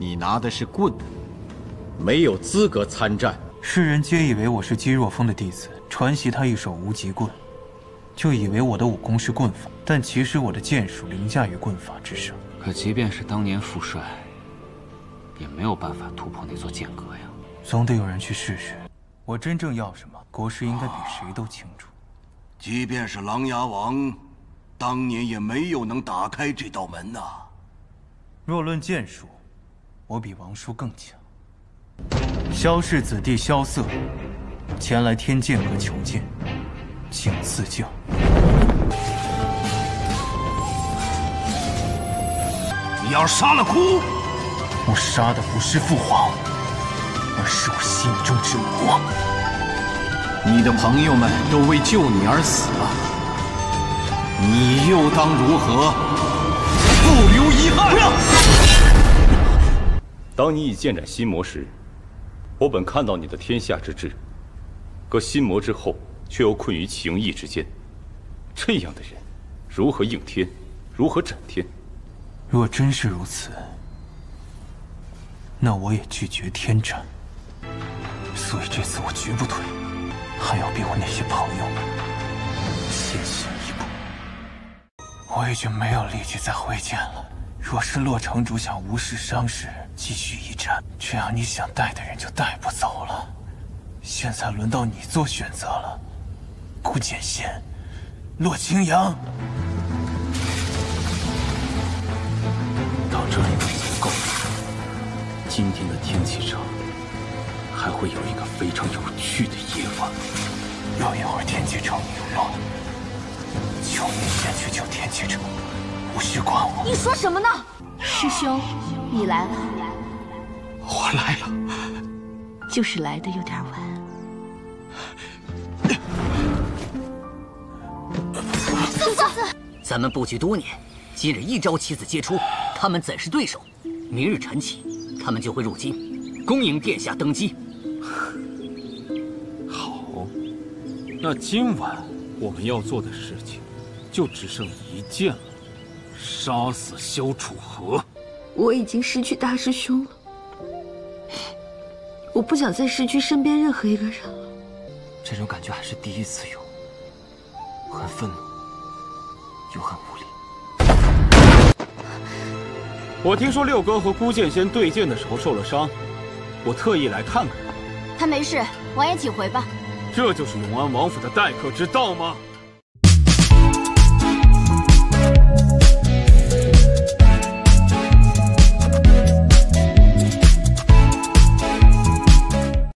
你拿的是棍，没有资格参战。 世人皆以为我是姬若风的弟子，传习他一手无极棍，就以为我的武功是棍法，但其实我的剑术凌驾于棍法之上。 可即便是当年副帅，也没有办法突破那座剑阁呀。 总得有人去试试。我真正要什么，国师应该比谁都清楚。 即便是琅琊王，当年也没有能打开这道门呐。 若论剑术，我比王叔更强。萧氏子弟萧瑟前来天剑阁求见，请赐教。 你要杀了哭， 我杀的不是父皇，而是我心中之魔。 你的朋友们都为救你而死了，你又当如何？不留遗憾！不要！ 当你已剑斩心魔时，我本看到你的天下之志，可心魔之后，却又困于情义之间。这样的人，如何应天？如何斩天？ 若真是如此，那我也拒绝天斩。所以这次我绝不退，还要比我那些朋友们先行一步。我已经没有力气再挥剑了。若是洛城主想无事伤势，继续一战，这样你想带的人就带不走了。现在轮到你做选择了，顾简宪、洛清扬。 到这里都已经够了。今天的天气场还会有一个非常有趣的夜晚。 又一会儿天气场赢了，求你先去救天气场，无需管我。 你说什么呢？师兄，你来了。 我来了， 就是来的有点晚。 咱们布局多年，今日一朝棋子皆出，他们怎是对手？明日晨起，他们就会入京，恭迎殿下登基。 好，那今晚我们要做的事情就只剩一件了，杀死萧楚河。 我已经失去大师兄了，我不想再失去身边任何一个人了。 这种感觉还是第一次有，很愤怒，又很无力。 我听说六哥和孤剑仙对剑的时候受了伤，我特意来看看。 他没事，王爷请回吧。 这就是永安王府的待客之道吗？